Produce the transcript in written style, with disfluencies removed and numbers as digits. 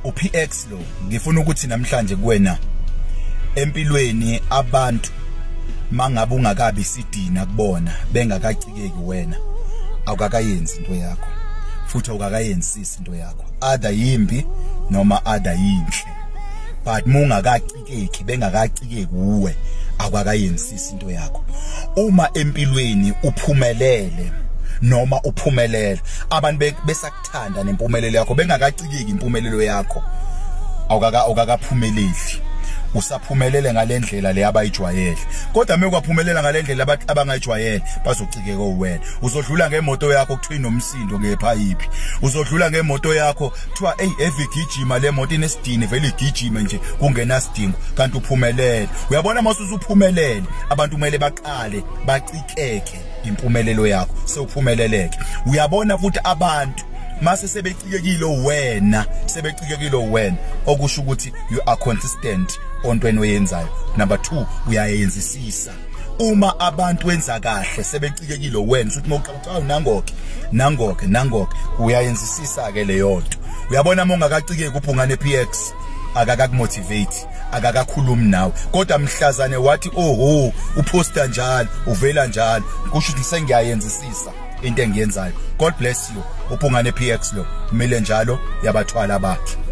uPX lo ngifuna ukuthi namhlanje kuwena empilweni abantu mangabe ungakabi isidina kubona bengakacikeki wena awukakayenzi into yakho futhi awukakayenzisi into yakho ada yimbi noma ada yinhle but mungakacikeki bengakacikeki uwe awukakayenzisi into yakho uma empilweni uphumelele noma uphumelele abantu besakuthanda nempumelelo yakho bengakacikeki impumelelo yakho awukakaphumeleli usaphumelele ngalendlela le abayijwayele kodwa mekwaphumelela ngalendlela abantu abangayijwayele bazocikeka uwena uzodlula ngemoto yakho kuthiwa inomsindo ngephayiphi uzodlula ngemoto yakho kuthiwa hey evigijima le moto inesidini vele igijime nje kungena sidingo kanti uphumelele uyabona mase uphumelele abantu kumele baqale bacikeke impumelelo yakho sewuphumeleleke uyabona futhi abantu mase sebecikekile wena okusho ukuthi you are consistent ontweni oyenzayo number 2 uyayenzisisa uma abantu wenza kahle sebecikekile wena futhi ngokucawu nangoke uyayenzisisa ke leyo nto uyabona mongakacikeki uBhungane PX akakakumotivate akakakhulumi nawe kodwa mhlazane wathi oho uposta njalo uvela njalo kusho ukuthi sengiyayenzisisa into engiyenzayo God bless you uBhungane PX lo kumele njalo yabathwala bakhe.